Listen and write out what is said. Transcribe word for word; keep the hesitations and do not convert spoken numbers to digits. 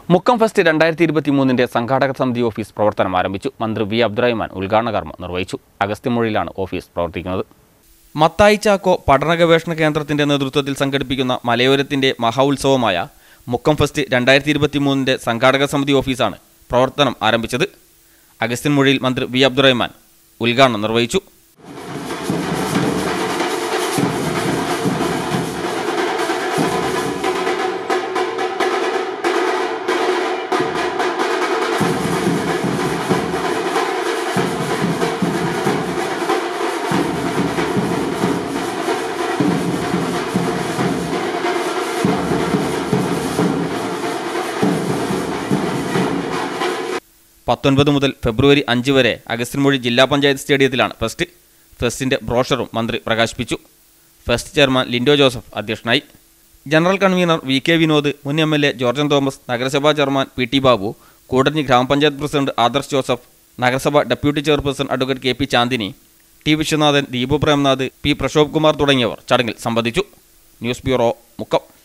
Mukkam fest രണ്ടായിരത്തി ഇരുപത്തി മൂന്നിൻ്റെ സംഘാടക സമിതി ഓഫീസ് പ്രവർത്തനം ആരംഭിച്ചു. മന്ത്രി വി അബ്ദുറഹ്മാൻ ഉദ്ഘാടന കർമ്മം നിർവഹിച്ചു. അഗസ്ത്യമൊഴിയിലാണ് ഓഫീസ് പ്രവർത്തിക്കുന്നത്. മത്തായി ചാക്കോ പഠന ഗവേഷണ കേന്ദ്രത്തിൻ്റെ നേതൃത്വത്തിൽ സംഘടിപ്പിക്കുന്ന മലയോരത്തിൻ്റെ മഹാ ഉത്സവമായ മുക്കം ഫെസ്റ്റ് രണ്ടായിരത്തി ഇരുപത്തി മൂന്നിൻ്റെ സംഘാടക സമിതി ഓഫീസാണ് പ്രവർത്തനം ആരംഭിച്ചത്. അഗസ്ത്യമൊഴിയിൽ മന്ത്രി വി അബ്ദുറഹ്മാൻ ഉദ്ഘാടനം നിർവഹിച്ചു. പത്തൊൻപത് മുതൽ ഫെബ്രുവരി അഞ്ച് വരെ അഗസ്ത്യമൊഴി ജില്ലാ പഞ്ചായത്ത് സ്റ്റേഡിയത്തിലാണ് ഫെസ്റ്റ്. ഫെസ്റ്റിൻ്റെ ബ്രോഷറും മന്ത്രി പ്രകാശിപ്പിച്ചു. ഫെസ്റ്റ് ചെയർമാൻ ലിൻഡോ ജോസഫ് അധ്യക്ഷനായി. General convener V K Vinod, മുൻ M L A Georgen Thomas, നഗരസഭാ chairman P T Babu, Koodanji ഗ്രാമപഞ്ചായത്ത് പ്രസിഡന്റ് ആദർശ് ജോസഫ്, നഗരസഭ deputy chairperson advocate K P Chandini, T Viswanathan, Deepu Premnath, P Prashobh Kumar തുടങ്ങിയവർ ചടങ്ങിൽ സംബന്ധിച്ചു. News bureau, Mukkam.